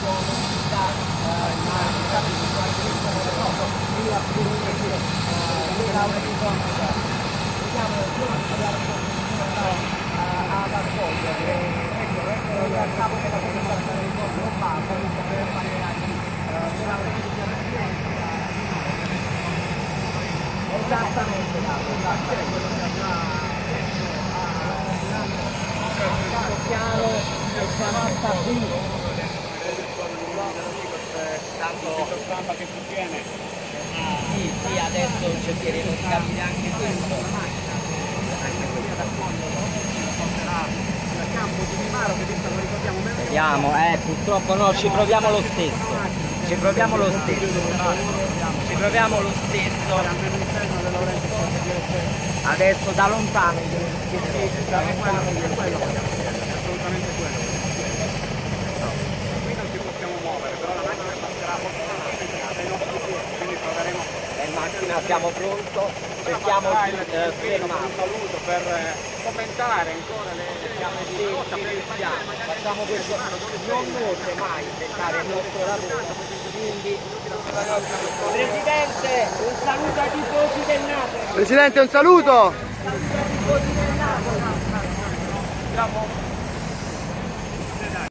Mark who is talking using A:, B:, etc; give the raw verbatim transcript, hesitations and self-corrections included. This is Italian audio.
A: Stampa che contiene.
B: Sì, sì, adesso cercheremo di capire anche questo. Vediamo, eh, purtroppo no, ci proviamo lo stesso. Ci proviamo lo stesso. Ci proviamo lo stesso. Adesso da lontano, da lontano.
A: Assolutamente quello. Qui non ci possiamo muovere, però la macchina passerà dai nostri piedi, quindi proveremo.
B: In macchina siamo pronti, cerchiamo di eh, fermare.
A: Un saluto per commentare ancora le fiamme di rotta, per
B: facciamo questo, non nutre mai inventare il nostro lavoro, quindi Presidente, un saluto ai tifosi del Napoli.
C: Presidente, un saluto!
B: Un saluto ai tifosi del Napoli.